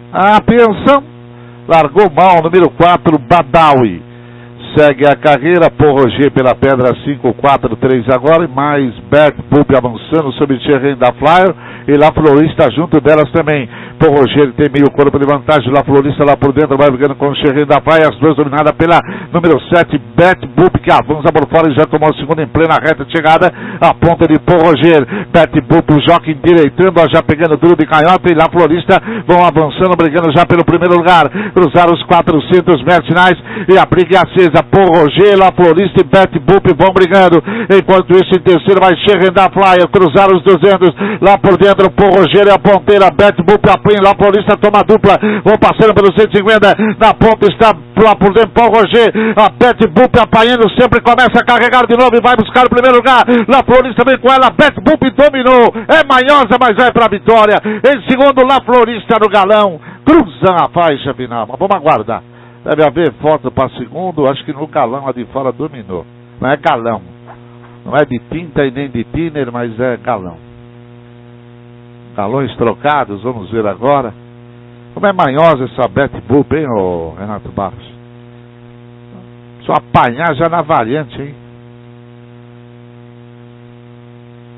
Atenção, largou mal, número 4, Badawi. Segue a carreira, Porroger pela pedra 5-4-3 agora, e mais Bert Pup avançando sobre Thierry da Flyer, e La Florista junto delas também. Porroger tem meio corpo de vantagem, La Florista lá por dentro, vai brigando com o Thierry da Flyer, as duas dominadas pela número 7, Bert Pup, que avança por fora e já tomou o segundo em plena reta de chegada, a ponta de Porroger. Bert Pup, o jockey endireitando, já pegando duro de canhota, e La Florista vão avançando, brigando já pelo primeiro lugar, cruzaram os 400 metros finais, e a briga é acesa. Porroger, La Florista e Bert Pup vão brigando. Enquanto isso, em terceiro vai Thierry da Flyer, cruzar os 200. Lá por dentro, Porroger é a ponteira. Bert Pup apanha, La Florista toma dupla. Vão passando pelo 150. Na ponta está lá por dentro, Porroger. A Bert Pup apanhando, sempre começa a carregar de novo e vai buscar o primeiro lugar. La Florista vem com ela. Bert Pup dominou. É manhosa, mas vai para a vitória. Em segundo, La Florista no galão. Cruza a faixa final. Mas vamos aguardar. Deve haver foto para segundo, acho que no galão lá de fora dominou. Não é galão. Não é de tinta e nem de thinner, mas é galão. Galões trocados, vamos ver agora. Como é manhosa essa Bert Pup, hein, ô Renato Barros? Só apanhar já na variante, hein?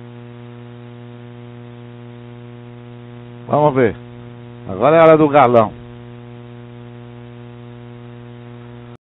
Vamos ver. Agora é a hora do galão.